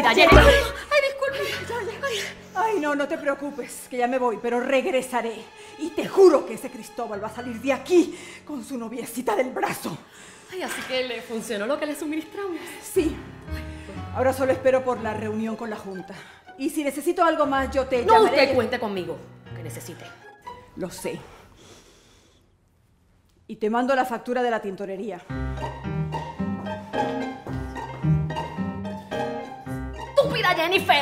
estúpida, Jennifer. Ay, disculpe. Ay, no te preocupes, que ya me voy, pero regresaré. Y te juro que ese Cristóbal va a salir de aquí con su noviecita del brazo. Ay, así que le funcionó lo que le suministramos. Sí. Ahora solo espero por la reunión con la Junta. Y si necesito algo más, yo te No, llamaré. usted cuente conmigo, que necesite. Lo sé. Y te mando la factura de la tintorería. ¡Estúpida Jennifer!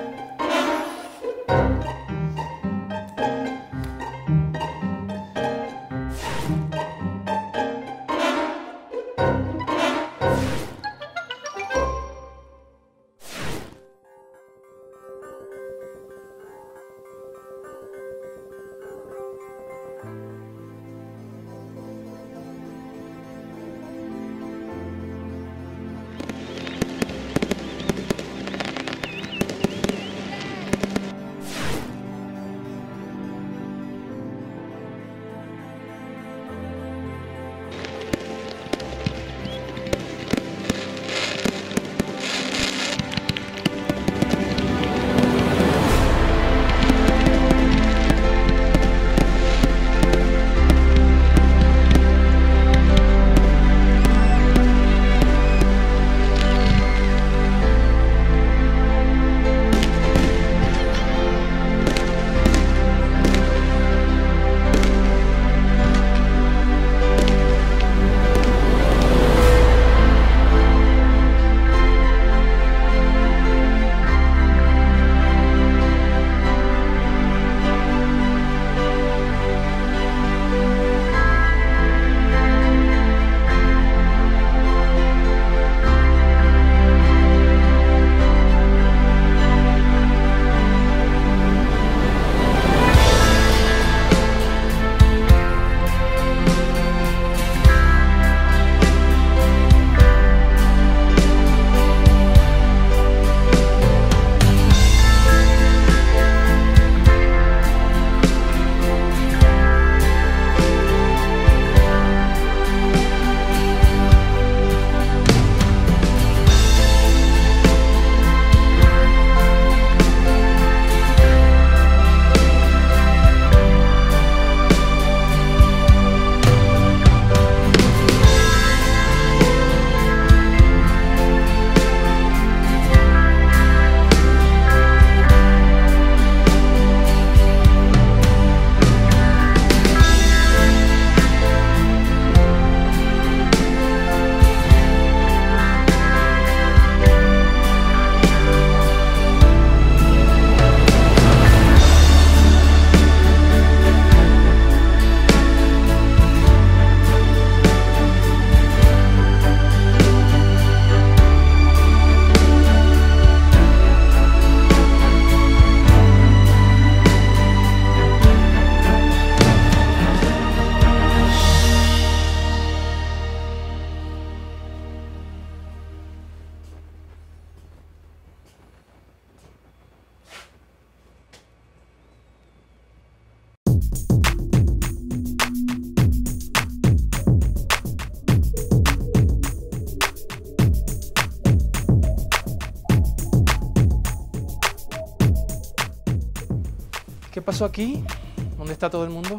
¿Qué pasó aquí? ¿Dónde está todo el mundo?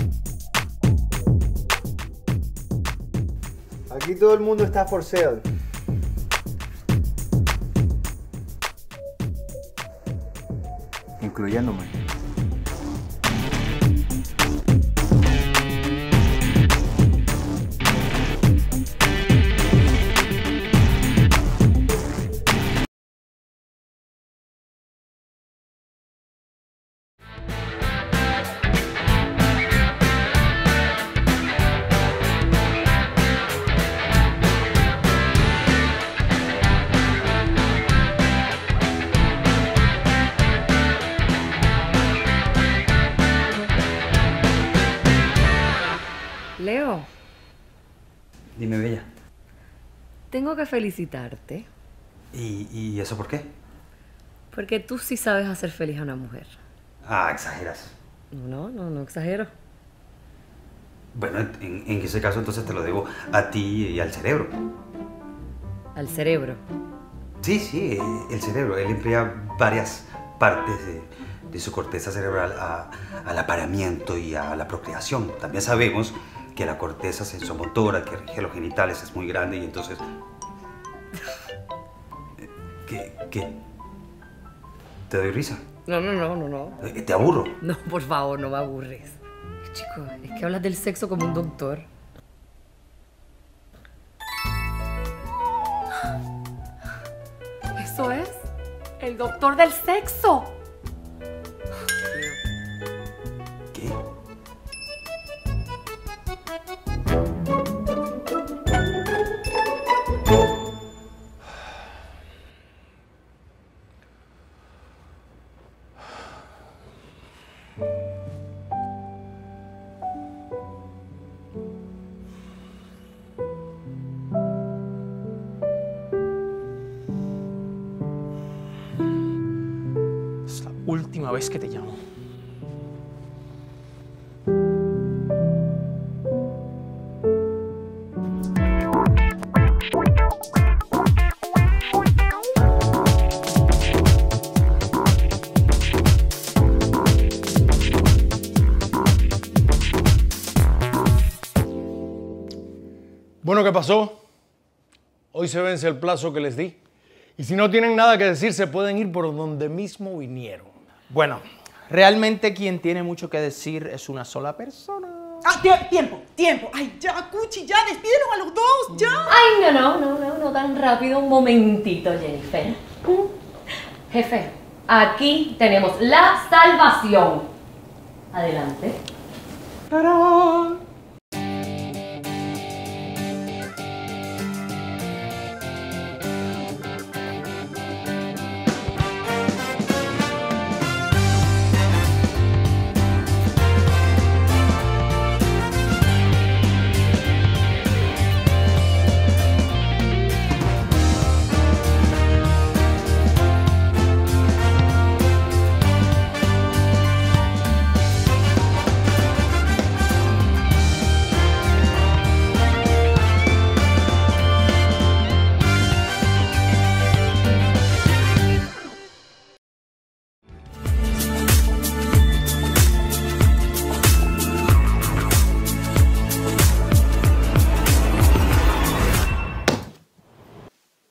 Aquí todo el mundo está for sale. Incluyéndome. Leo, Dime, Bella. tengo que felicitarte ¿Y eso por qué? porque tú sí sabes hacer feliz a una mujer. Ah, exageras. No exagero. Bueno, en ese caso entonces te lo debo a ti y al cerebro. Al cerebro. Sí, sí, el cerebro. Él emplea varias partes de su corteza cerebral al apareamiento y a la procreación. También sabemos que la corteza sensomotora que rige los genitales es muy grande y entonces... ¿Qué? ¿Te doy risa? No. ¿Te aburro? No, por favor, no me aburres. Chico, es que hablas del sexo como un doctor. Eso es el doctor del sexo. ¿Qué? Es la última vez que te llamo. Bueno, ¿qué pasó? Hoy se vence el plazo que les di. Y si no tienen nada que decir, se pueden ir por donde mismo vinieron. Bueno, realmente quien tiene mucho que decir es una sola persona. Ah, tiempo. Ay, ya, Cuchi, ya, despídenos a los dos, ya. Ay, no tan rápido. Un momentito, Jennifer. Jefe, aquí tenemos la salvación. Adelante. ¡Tarán!